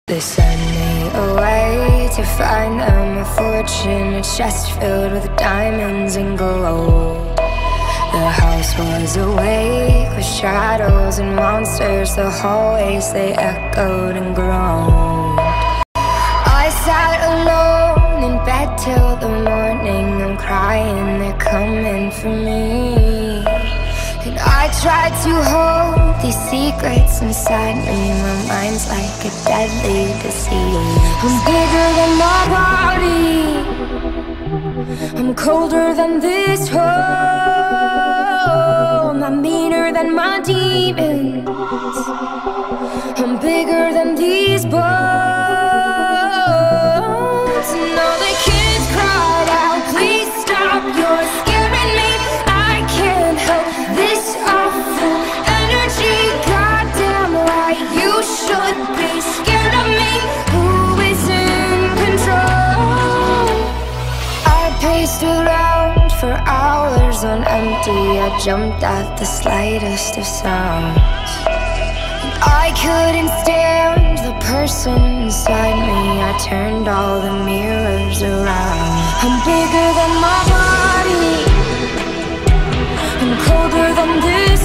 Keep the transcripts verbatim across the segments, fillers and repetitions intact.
They send me away to find them a fortune, a chest filled with diamonds and gold. The house was awake with shadows and monsters. The hallways, they echoed and groaned. I sat alone in bed till the morning. I'm crying, they're coming for me. And I tried to hold these secrets inside me. My mind's like a deadly disease. I'm bigger than my body, I'm colder than this home. I'm meaner than my demons, I'm bigger than these bones. And all the kids cried out, please stop, you're scaring me. I can't help this awful energy. Goddamn right, you should be scared of me. Who is in control? I paced around for hours on empty. I jumped at the slightest of sounds. I couldn't stand the person inside me. I turned all the mirrors around. I'm bigger than my body, I'm colder than this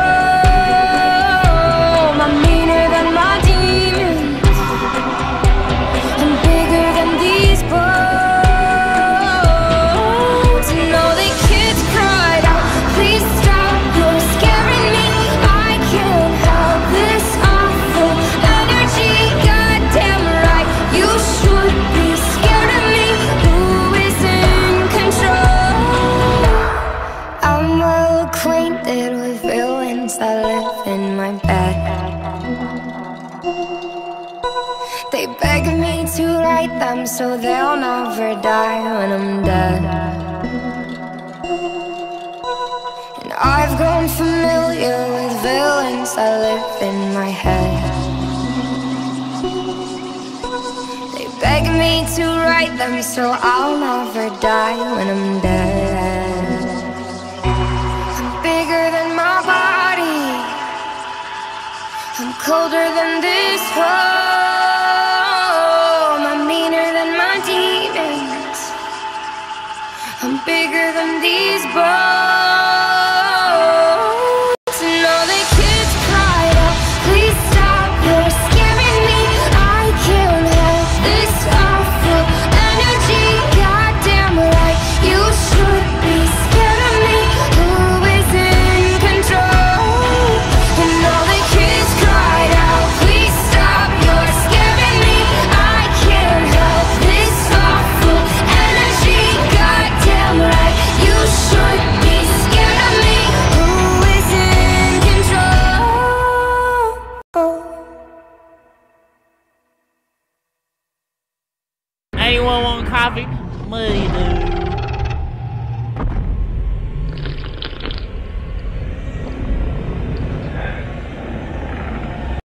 home. I'm meaner than my demons, I'm bigger than these bones. And all the kids cried out, please stop, you're scaring me. I can't help this awful energy. Goddamn right, you should be scared of me. Who is in control? I'm well acquainted with villains that live in my bed. They beg me to write them so they'll never die when I'm dead. And I've grown familiar with villains that live in my head. They beg me to write them so I'll never die when I'm dead. I'm bigger than my body, I'm colder than this home. I'm meaner than my demons, I'm bigger than these bones. And all the kids cried out, please stop, you're scaring me. I can't help this awful energy. Goddamn right, you should be scared of me. Who is in control? And all the kids cried out, please stop, you're scaring me. I can't help this awful energy. Goddamn right, you should be scared of me. Who is in control? Anyone want coffee? Money, dude.